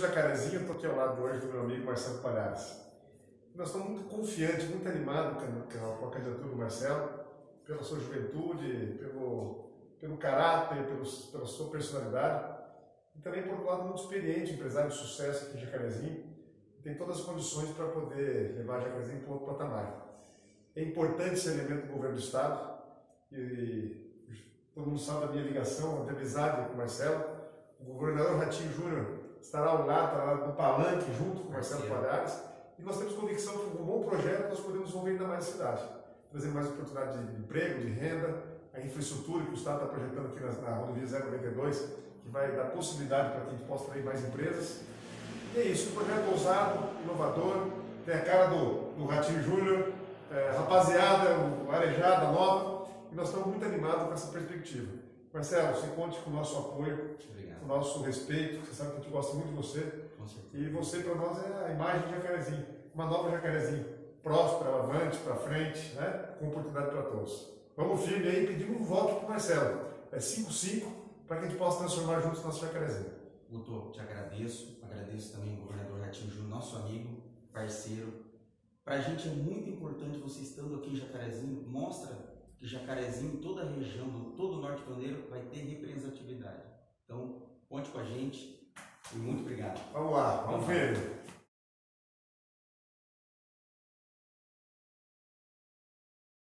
Jacarezinho, estou aqui ao lado hoje do meu amigo Marcelo Palhares. Nós estamos muito confiantes, muito animados com a candidatura do Marcelo, pela sua juventude, pelo caráter, pela sua personalidade, e também por um lado muito experiente, empresário de sucesso aqui em Jacarezinho, tem todas as condições para poder levar Jacarezinho para outro patamar. É importante esse elemento do governo do Estado, e todo mundo sabe da minha ligação, da amizade com o Marcelo. O governador Ratinho Júnior estará ao lado, estará no palanque junto com o Marcelo Palhares, e nós temos convicção que com um bom projeto nós podemos desenvolver ainda mais a cidade, trazer mais oportunidade de emprego, de renda, a infraestrutura que o Estado está projetando aqui na rodovia 092, que vai dar possibilidade para que a gente possa trazer mais empresas. E é isso, um projeto ousado, inovador, tem a cara do Ratinho Júnior, rapaziada, arejada, nova, e nós estamos muito animados com essa perspectiva. Marcelo, você conte com o nosso apoio, com o nosso respeito, você sabe que a gente gosta muito de você. Com certeza. E você para nós é a imagem de Jacarezinho, uma nova Jacarezinho, próspera, avante, para frente, né? Com oportunidade para todos. Vamos firme aí, pedimos um voto para o Marcelo. É 5-5 para que a gente possa transformar juntos nosso Jacarezinho. Guto, te agradeço também ao governador Ratinho Júnior, nosso amigo, parceiro. Para a gente é muito importante você estando aqui em Jacarezinho, mostra que Jacarezinho, toda a região, todo o Norte Pioneiro vai ter representatividade. Então, conte com a gente e muito obrigado. Vamos lá, vamos ver.